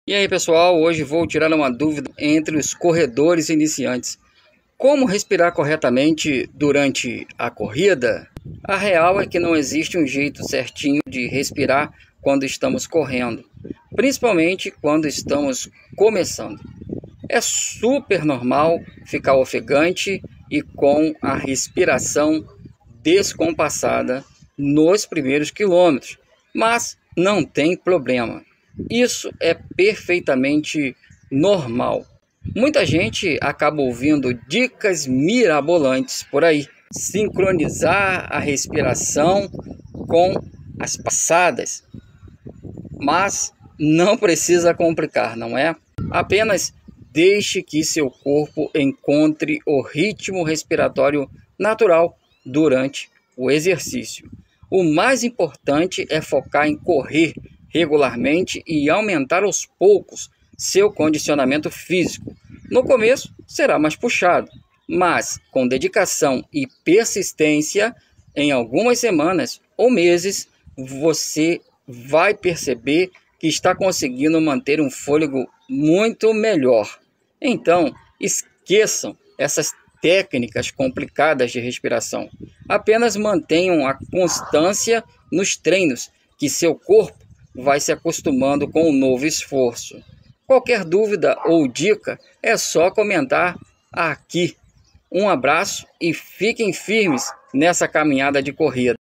E aí pessoal, hoje vou tirar uma dúvida entre os corredores iniciantes. Como respirar corretamente durante a corrida? A real é que não existe um jeito certinho de respirar quando estamos correndo, principalmente quando estamos começando. É super normal ficar ofegante e com a respiração descompassada nos primeiros quilômetros, mas não tem problema. Isso é perfeitamente normal. Muita gente acaba ouvindo dicas mirabolantes por aí. Sincronizar a respiração com as passadas. Mas não precisa complicar, não é? Apenas deixe que seu corpo encontre o ritmo respiratório natural durante o exercício. O mais importante é focar em correr regularmente e aumentar aos poucos seu condicionamento físico. No começo será mais puxado, mas com dedicação e persistência, em algumas semanas ou meses, você vai perceber que está conseguindo manter um fôlego muito melhor. Então, esqueçam essas técnicas complicadas de respiração. Apenas mantenham a constância nos treinos, que seu corpo vai se acostumando com o novo esforço. Qualquer dúvida ou dica é só comentar aqui. Um abraço e fiquem firmes nessa caminhada de corrida.